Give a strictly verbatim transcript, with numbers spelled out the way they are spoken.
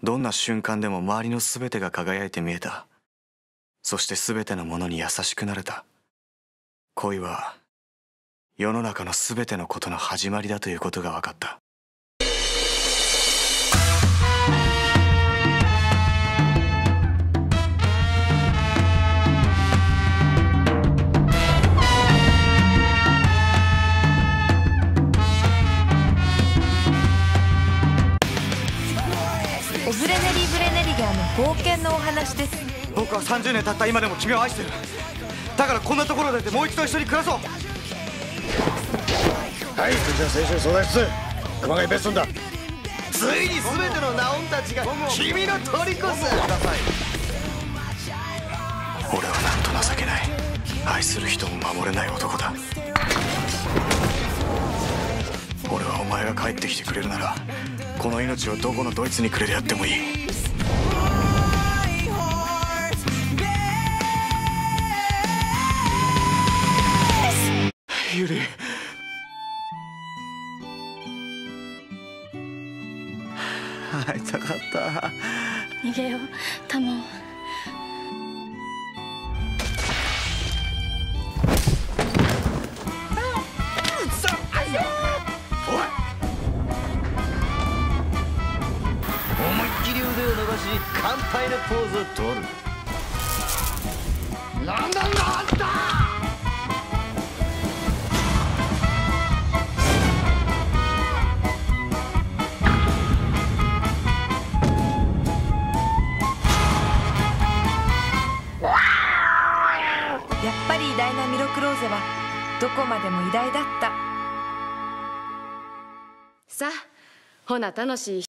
どんな瞬間でも周りの全てが輝いて見えた。そして全てのものに優しくなれた。恋は世の中の全てのことの始まりだということが分かった。 オブレネリー・ブレネリゲーの冒険のお話です。 僕はさんじゅうねん経った今でも君を愛してる。だからこんなところでもう一度一緒に暮らそう。 はい、それじゃあ青春相談室熊谷ベストンだ。 ついに全てのナオンたちが君の虜さ。 俺はなんと情けない愛する人も守れない男だ。俺はお前が帰ってきてくれるならこの命をどこのドイツにくれてやってもいい。ユリ、会いたかった。 逃げよう、タモン。 思いっきり腕を伸ばし乾杯のポーズを取る。なんなんだあんた。 やっぱり偉大なミロクローゼはどこまでも偉大だった。 さあ、ほな楽しい